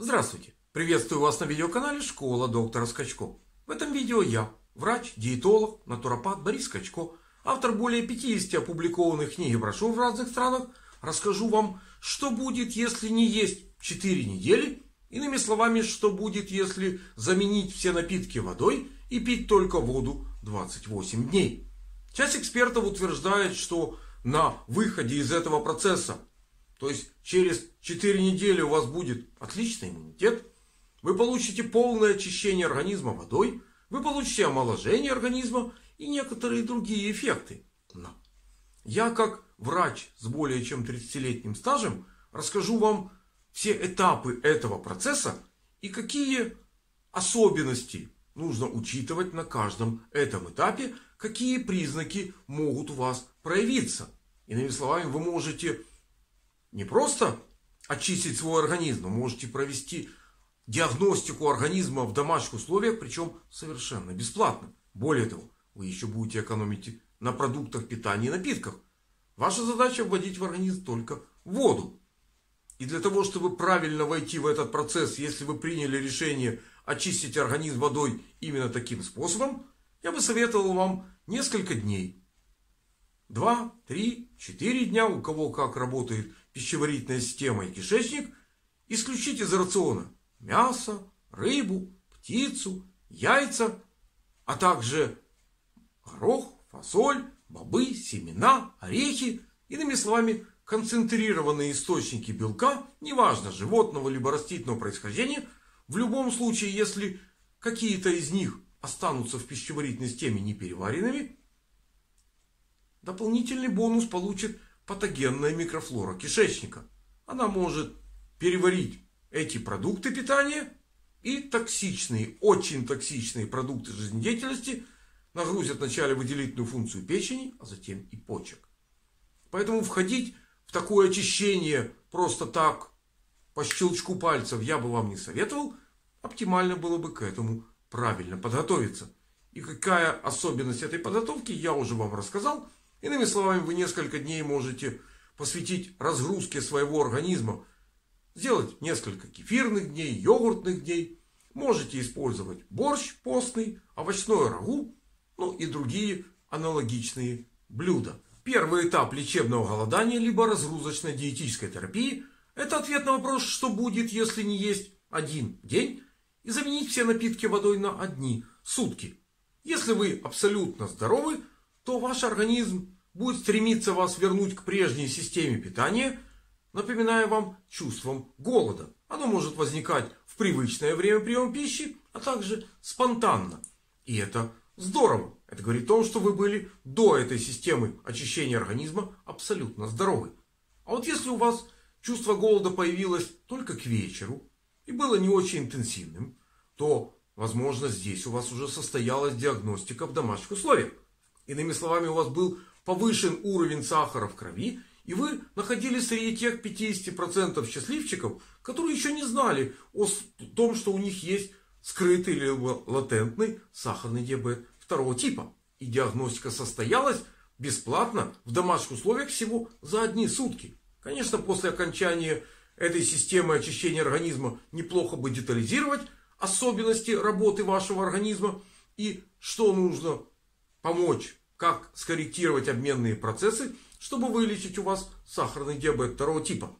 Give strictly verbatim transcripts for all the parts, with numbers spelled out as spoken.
Здравствуйте! Приветствую вас на видеоканале Школа доктора Скачко. В этом видео я, врач, диетолог, натуропат Борис Скачко, автор более пятидесяти опубликованных книг и брошюр в разных странах, расскажу вам, что будет, если не есть четыре недели. Иными словами, что будет, если заменить все напитки водой и пить только воду двадцать восемь дней. Часть экспертов утверждает, что на выходе из этого процесса, то есть через четыре недели, у вас будет отличный иммунитет, вы получите полное очищение организма водой, вы получите омоложение организма и некоторые другие эффекты. Но я, как врач с более чем тридцатилетним стажем, расскажу вам все этапы этого процесса и какие особенности нужно учитывать на каждом этом этапе, какие признаки могут у вас проявиться. Иными словами, вы можете не просто очистить свой организм, но можете провести диагностику организма в домашних условиях, причем совершенно бесплатно. Более того, вы еще будете экономить на продуктах питания и напитках. Ваша задача вводить в организм только воду. И для того, чтобы правильно войти в этот процесс, если вы приняли решение очистить организм водой именно таким способом, я бы советовал вам несколько дней. Два, три, четыре дня, у кого как работает пищеварительная система и кишечник, исключить из рациона мясо, рыбу, птицу, яйца, а также горох, фасоль, бобы, семена, орехи. Иными словами, концентрированные источники белка, неважно, животного либо растительного происхождения. В любом случае, если какие-то из них останутся в пищеварительной системе непереваренными, дополнительный бонус получит патогенная микрофлора кишечника. Она может переварить эти продукты питания, и токсичные, очень токсичные продукты жизнедеятельности нагрузят вначале выделительную функцию печени, а затем и почек. Поэтому входить в такое очищение просто так, по щелчку пальцев, я бы вам не советовал. Оптимально было бы к этому правильно подготовиться. И какая особенность этой подготовки, я уже вам рассказал. Иными словами, вы несколько дней можете посвятить разгрузке своего организма. Сделать несколько кефирных дней, йогуртных дней. Можете использовать борщ постный, овощное рагу, ну и другие аналогичные блюда. Первый этап лечебного голодания либо разгрузочной диетической терапии — это ответ на вопрос, что будет, если не есть один день и заменить все напитки водой на одни сутки. Если вы абсолютно здоровы, то ваш организм будет стремиться вас вернуть к прежней системе питания, напоминая вам чувством голода. Оно может возникать в привычное время приема пищи, а также спонтанно. И это здорово. Это говорит о том, что вы были до этой системы очищения организма абсолютно здоровы. А вот если у вас чувство голода появилось только к вечеру и было не очень интенсивным, то, возможно, здесь у вас уже состоялась диагностика в домашних условиях. Иными словами, у вас был повышен уровень сахара в крови, и вы находились среди тех пятидесяти процентов счастливчиков, которые еще не знали о том, что у них есть скрытый или латентный сахарный диабет второго типа. И диагностика состоялась бесплатно в домашних условиях всего за одни сутки. Конечно, после окончания этой системы очищения организма неплохо бы детализировать особенности работы вашего организма и что нужно помочь, как скорректировать обменные процессы, чтобы вылечить у вас сахарный диабет второго типа.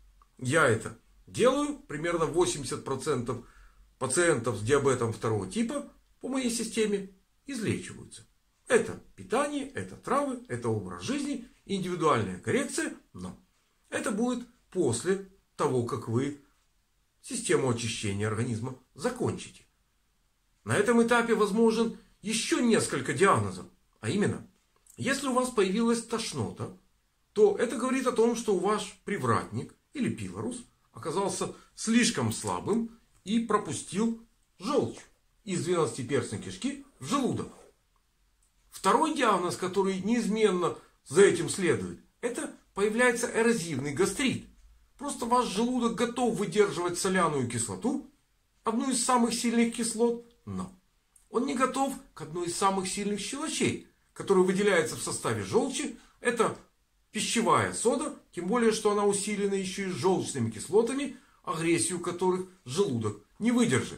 Я это делаю. Примерно восемьдесят процентов пациентов с диабетом второго типа по моей системе излечиваются. Это питание, это травы, это образ жизни, индивидуальная коррекция. Но это будет после того, как вы систему очищения организма закончите. На этом этапе возможен еще несколько диагнозов. А именно, если у вас появилась тошнота, то это говорит о том, что ваш привратник или пилорус оказался слишком слабым и пропустил желчь из двенадцатиперстной кишки в желудок. Второй диагноз, который неизменно за этим следует, это появляется эрозивный гастрит. Просто ваш желудок готов выдерживать соляную кислоту, одну из самых сильных кислот, но он не готов к одной из самых сильных щелочей, которая выделяется в составе желчи. Это пищевая сода, тем более, что она усилена еще и желчными кислотами, агрессию которых желудок не выдержит.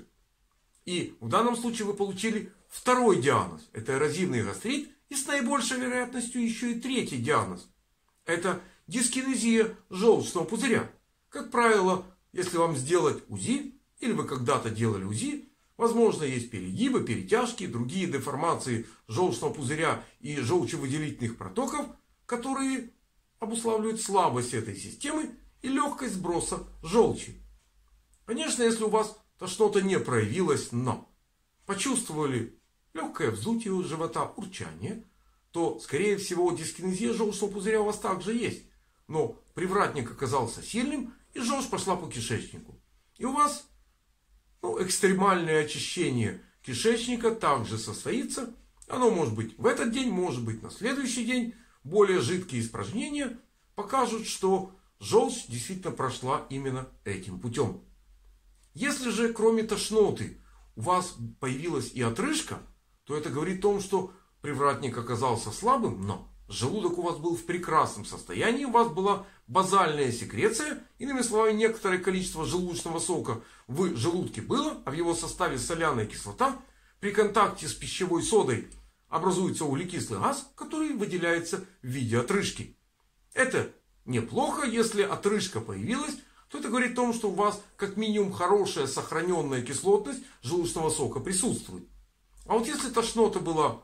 И в данном случае вы получили второй диагноз. Это эрозивный гастрит. И с наибольшей вероятностью еще и третий диагноз. Это дискинезия желчного пузыря. Как правило, если вам сделать УЗИ, или вы когда-то делали УЗИ, возможно, есть перегибы, перетяжки, другие деформации желчного пузыря и желчевыделительных протоков, которые обуславливают слабость этой системы и легкость сброса желчи. Конечно, если у вас тошнота не проявилась, но почувствовали легкое вздутие живота, урчание, то, скорее всего, дискинезия желчного пузыря у вас также есть. Но привратник оказался сильным, и желчь пошла по кишечнику. И у вас ну, экстремальное очищение кишечника также состоится. Оно может быть в этот день, может быть на следующий день. Более жидкие испражнения покажут, что желчь действительно прошла именно этим путем. Если же кроме тошноты у вас появилась и отрыжка, то это говорит о том, что привратник оказался слабым, но желудок у вас был в прекрасном состоянии, у вас была базальная секреция, иными словами, некоторое количество желудочного сока в желудке было, а в его составе соляная кислота. При контакте с пищевой содой образуется углекислый газ, который выделяется в виде отрыжки. Это неплохо, если отрыжка появилась, то это говорит о том, что у вас как минимум хорошая сохраненная кислотность желудочного сока присутствует. А вот если тошнота была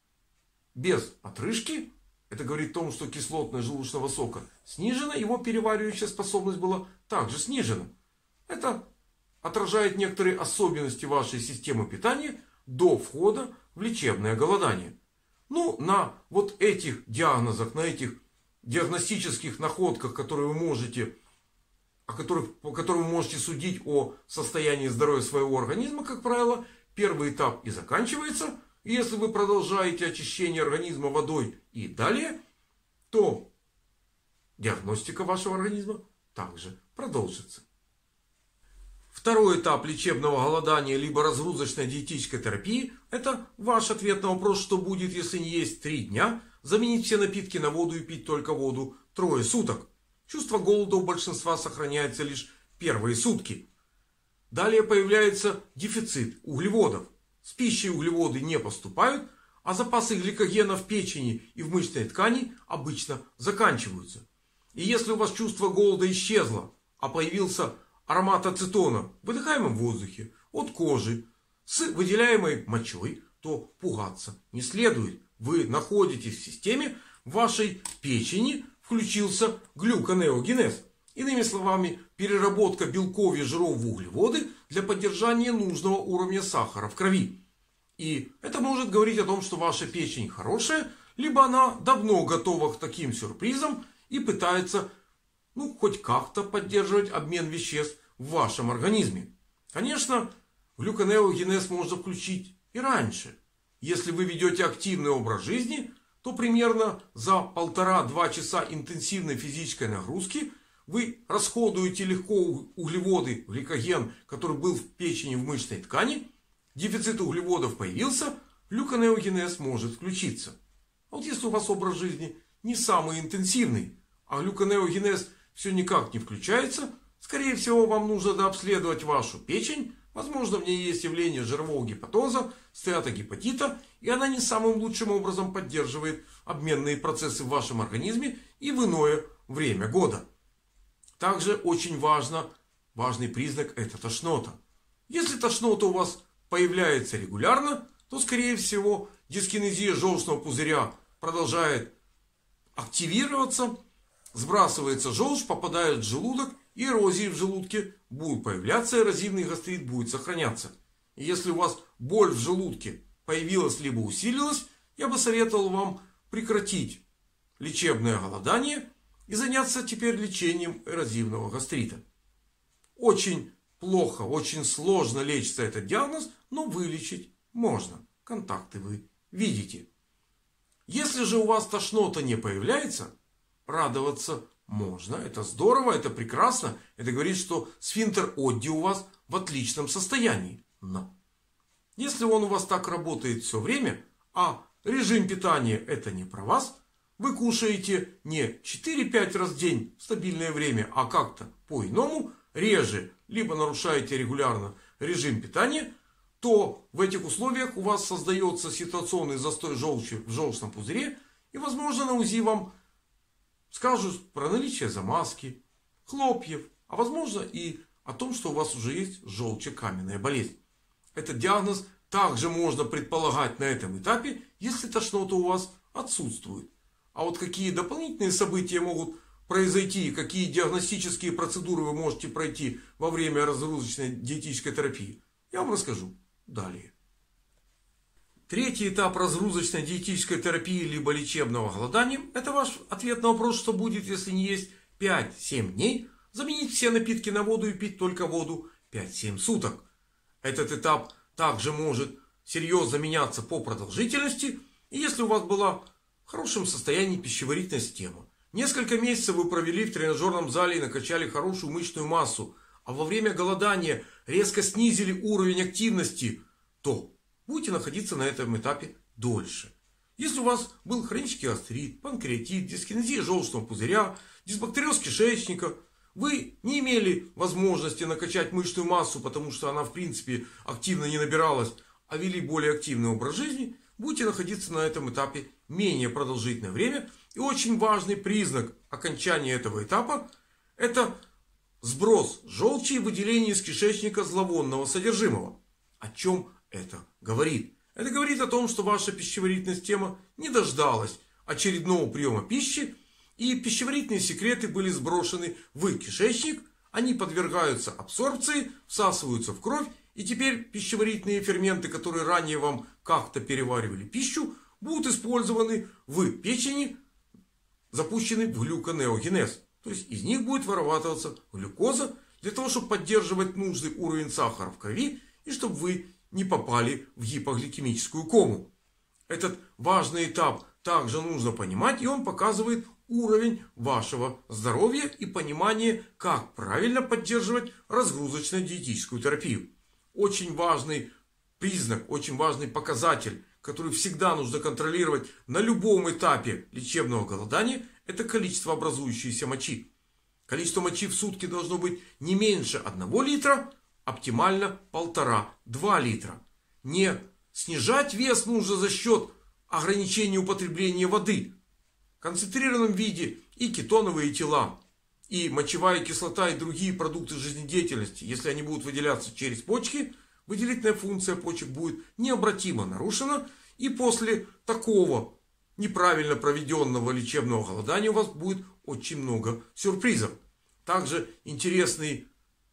без отрыжки, это говорит о том, что кислотность желудочного сока снижена, его переваривающая способность была также снижена. Это отражает некоторые особенности вашей системы питания до входа в лечебное голодание. Ну, на вот этих диагнозах, на этих диагностических находках, которые вы можете, о которых, по которым вы можете судить о состоянии здоровья своего организма, как правило, первый этап и заканчивается. И если вы продолжаете очищение организма водой и далее, то диагностика вашего организма также продолжится. Второй этап лечебного голодания либо разгрузочной диетической терапии – это ваш ответ на вопрос, что будет, если не есть три дня, заменить все напитки на воду и пить только воду трое суток. Чувство голода у большинства сохраняется лишь первые сутки. Далее появляется дефицит углеводов. С пищей углеводы не поступают, а запасы гликогена в печени и в мышечной ткани обычно заканчиваются. И если у вас чувство голода исчезло, а появился аромат ацетона в выдыхаемом воздухе от кожи с выделяемой мочой, то пугаться не следует. Вы находитесь в системе, в вашей печени включился глюконеогенез. Иными словами, переработка белков и жиров в углеводы для поддержания нужного уровня сахара в крови. И это может говорить о том, что ваша печень хорошая, либо она давно готова к таким сюрпризам и пытается ну, хоть как-то поддерживать обмен веществ в вашем организме. Конечно, глюконеогенез можно включить и раньше. Если вы ведете активный образ жизни, то примерно за полтора-два часа интенсивной физической нагрузки вы расходуете легко углеводы, гликоген, который был в печени, в мышечной ткани. Дефицит углеводов появился, глюконеогенез может включиться. А вот если у вас образ жизни не самый интенсивный, а глюконеогенез все никак не включается, скорее всего вам нужно дообследовать вашу печень. Возможно, в ней есть явление жирового гепатоза, стеатогепатита, и она не самым лучшим образом поддерживает обменные процессы в вашем организме и в иное время года. Также очень важно, важный признак – это тошнота. Если тошнота у вас появляется регулярно, то скорее всего дискинезия желчного пузыря продолжает активироваться, сбрасывается желчь, попадает в желудок, и эрозии в желудке будут появляться, эрозивный гастрит будет сохраняться. И если у вас боль в желудке появилась либо усилилась, я бы советовал вам прекратить лечебное голодание и заняться теперь лечением эрозивного гастрита. Очень плохо, очень сложно лечится этот диагноз, но вылечить можно. Контакты вы видите. Если же у вас тошнота не появляется, радоваться можно. Это здорово, это прекрасно. Это говорит, что сфинктер Одди у вас в отличном состоянии. Но если он у вас так работает все время, а режим питания это не про вас, вы кушаете не четыре-пять раз в день в стабильное время, а как-то по-иному, реже, либо нарушаете регулярно режим питания, то в этих условиях у вас создается ситуационный застой желчи в желчном пузыре. И возможно на УЗИ вам скажут про наличие замазки, хлопьев, а возможно и о том, что у вас уже есть желчекаменная болезнь. Этот диагноз также можно предполагать на этом этапе, если тошнота у вас отсутствует. А вот какие дополнительные события могут произойти, какие диагностические процедуры вы можете пройти во время разгрузочной диетической терапии, я вам расскажу далее. Третий этап разгрузочной диетической терапии либо лечебного голодания – это ваш ответ на вопрос, что будет, если не есть пять-семь дней, заменить все напитки на воду и пить только воду пять-семь суток. Этот этап также может серьезно меняться по продолжительности, и если у вас была в хорошем состоянии пищеварительная система, несколько месяцев вы провели в тренажерном зале и накачали хорошую мышечную массу, а во время голодания резко снизили уровень активности, то будете находиться на этом этапе дольше. Если у вас был хронический гастрит, панкреатит, дискинезия желчного пузыря, дисбактериоз кишечника, вы не имели возможности накачать мышечную массу, потому что она в принципе активно не набиралась, а вели более активный образ жизни, будете находиться на этом этапе менее продолжительное время. И очень важный признак окончания этого этапа – это сброс желчи и выделение из кишечника зловонного содержимого. О чем это говорит? Это говорит о том, что ваша пищеварительная система не дождалась очередного приема пищи, и пищеварительные секреты были сброшены в кишечник, они подвергаются абсорбции, всасываются в кровь, и теперь пищеварительные ферменты, которые ранее вам как-то переваривали пищу, будут использованы в печени, запущены в глюконеогенез. То есть из них будет вырабатываться глюкоза для того, чтобы поддерживать нужный уровень сахара в крови и чтобы вы не попали в гипогликемическую кому. Этот важный этап также нужно понимать, и он показывает уровень вашего здоровья и понимание, как правильно поддерживать разгрузочно-диетическую терапию. Очень важный признак, очень важный показатель, который всегда нужно контролировать на любом этапе лечебного голодания, это количество образующейся мочи. Количество мочи в сутки должно быть не меньше одного литра, оптимально полтора-два литра. Не снижать вес нужно за счет ограничения употребления воды. В концентрированном виде и кетоновые тела, и мочевая кислота, и другие продукты жизнедеятельности, если они будут выделяться через почки, выделительная функция почек будет необратимо нарушена. И после такого неправильно проведенного лечебного голодания у вас будет очень много сюрпризов. Также интересный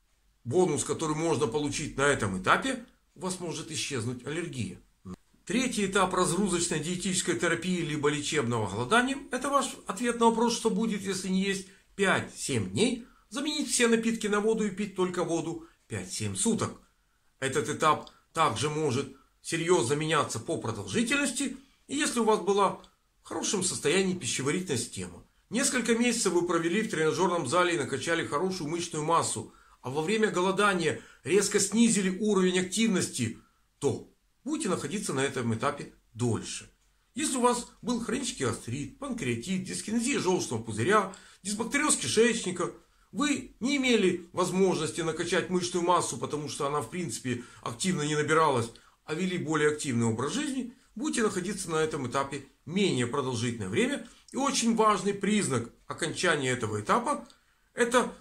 бонус, который можно получить на этом этапе, у вас может исчезнуть аллергия. Третий этап разгрузочной диетической терапии либо лечебного голодания – это ваш ответ на вопрос, что будет, если не есть пять-семь дней, заменить все напитки на воду и пить только воду пять-семь суток. Этот этап также может серьезно меняться по продолжительности, и если у вас была в хорошем состоянии пищеварительная система, несколько месяцев вы провели в тренажерном зале и накачали хорошую мышечную массу, а во время голодания резко снизили уровень активности, то будете находиться на этом этапе дольше. Если у вас был хронический гастрит, панкреатит, дискинезия желчного пузыря, дисбактериоз кишечника, вы не имели возможности накачать мышечную массу, потому что она в принципе активно не набиралась, а вели более активный образ жизни, будете находиться на этом этапе менее продолжительное время. И очень важный признак окончания этого этапа – это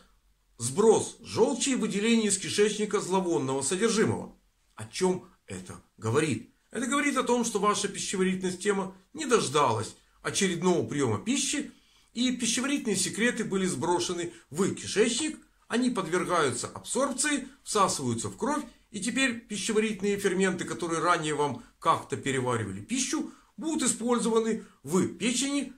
сброс желчи и выделение из кишечника зловонного содержимого. О чем это говорит? Это говорит о том, что ваша пищеварительная система не дождалась очередного приема пищи, и пищеварительные секреты были сброшены в кишечник, они подвергаются абсорбции, всасываются в кровь, и теперь пищеварительные ферменты, которые ранее вам как-то переваривали пищу, будут использованы в печени,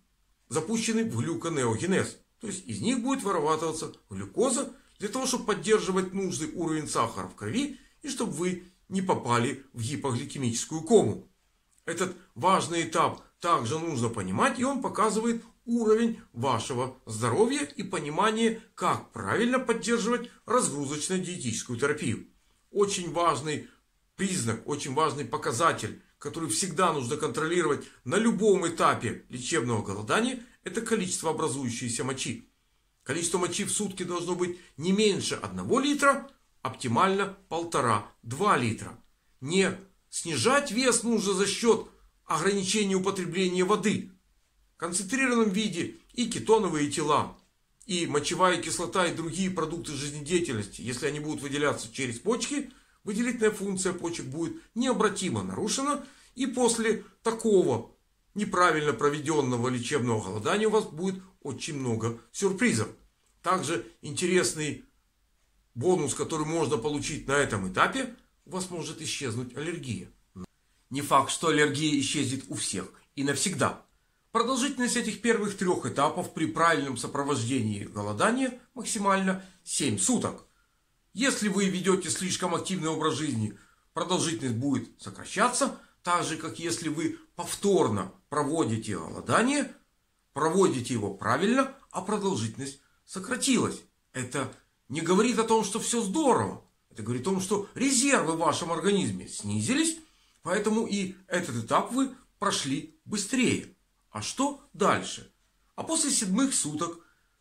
запущены в глюконеогенез. То есть из них будет вырабатываться глюкоза для того, чтобы поддерживать нужный уровень сахара в крови и чтобы вы не попали в гипогликемическую кому. Этот важный этап также нужно понимать, и он показывает уровень вашего здоровья и понимание, как правильно поддерживать разгрузочно-диетическую терапию. Очень важный признак, очень важный показатель, который всегда нужно контролировать на любом этапе лечебного голодания, это количество образующейся мочи. Количество мочи в сутки должно быть не меньше одного литра, оптимально полтора-два литра. Не снижать вес нужно за счет ограничения употребления воды. В концентрированном виде и кетоновые тела, и мочевая кислота, и другие продукты жизнедеятельности, если они будут выделяться через почки, выделительная функция почек будет необратимо нарушена. И после такого неправильно проведенного лечебного голодания у вас будет очень много сюрпризов. Также интересный бонус, который можно получить на этом этапе: у вас может исчезнуть аллергия. Не факт, что аллергия исчезнет у всех и навсегда. Продолжительность этих первых трех этапов при правильном сопровождении голодания максимально семь суток. Если вы ведете слишком активный образ жизни, продолжительность будет сокращаться, так же как если вы повторно проводите голодание, проводите его правильно, а продолжительность сократилась. Это не говорит о том, что все здорово. Это говорит о том, что резервы в вашем организме снизились, поэтому и этот этап вы прошли быстрее. А что дальше? А после седьмых суток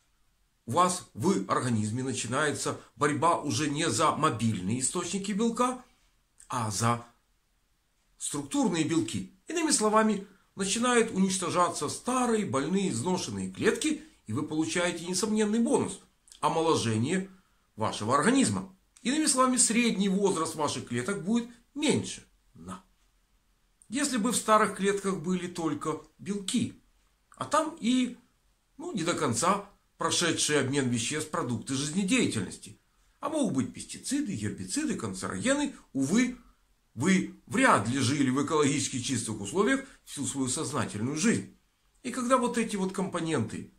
у вас в организме начинается борьба уже не за мобильные источники белка, а за структурные белки. Иными словами, начинают уничтожаться старые, больные, изношенные клетки, и вы получаете несомненный бонус – омоложение вашего организма. Иными словами, средний возраст ваших клеток будет меньше. На. Если бы в старых клетках были только белки, а там и ну, не до конца прошедший обмен веществ продукты жизнедеятельности. А могут быть пестициды, гербициды, канцерогены. Увы, вы вряд ли жили в экологически чистых условиях всю свою сознательную жизнь. И когда вот эти вот компоненты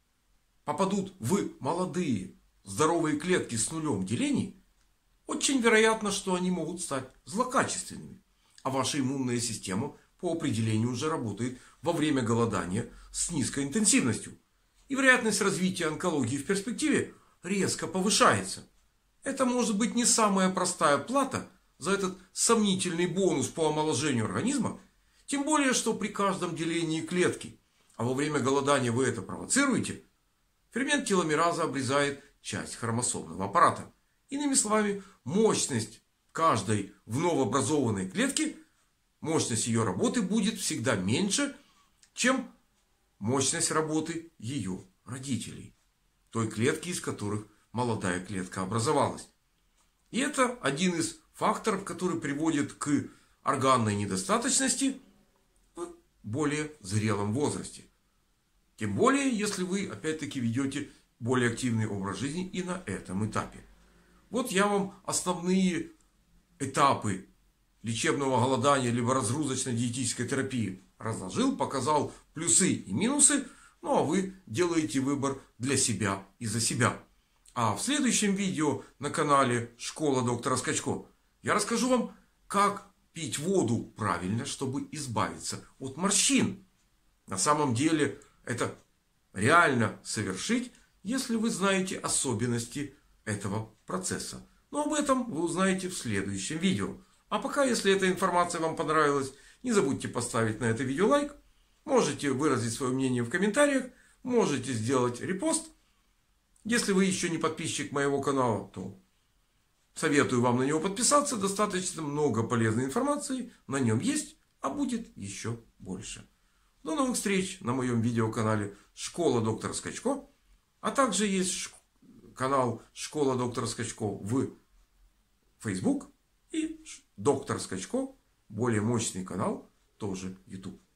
попадут в молодые, здоровые клетки с нулем делений, очень вероятно, что они могут стать злокачественными. А ваша иммунная система по определению уже работает во время голодания с низкой интенсивностью. И вероятность развития онкологии в перспективе резко повышается. Это может быть не самая простая плата за этот сомнительный бонус по омоложению организма. Тем более, что при каждом делении клетки, а во время голодания вы это провоцируете, фермент теломераза обрезает часть хромосомного аппарата. Иными словами, мощность каждой вновь образованной клетки, мощность ее работы будет всегда меньше, чем мощность работы ее родителей. Той клетки, из которых молодая клетка образовалась. И это один из факторов, который приводит к органной недостаточности в более зрелом возрасте. Тем более, если вы опять-таки ведете более активный образ жизни и на этом этапе. Вот я вам основные этапы лечебного голодания либо разгрузочной диетической терапии разложил, показал плюсы и минусы. Ну а вы делаете выбор для себя и за себя. А в следующем видео на канале Школа доктора Скачко я расскажу вам, как пить воду правильно, чтобы избавиться от морщин. На самом деле это реально совершить, если вы знаете особенности этого процесса. Но об этом вы узнаете в следующем видео. А пока, если эта информация вам понравилась, не забудьте поставить на это видео лайк. Можете выразить свое мнение в комментариях. Можете сделать репост. Если вы еще не подписчик моего канала, то советую вам на него подписаться. Достаточно много полезной информации на нем есть, а будет еще больше. До новых встреч на моем видеоканале Школа доктора Скачко. А также есть канал Школа доктора Скачко в Facebook. И доктор Скачко, более мощный канал, тоже YouTube.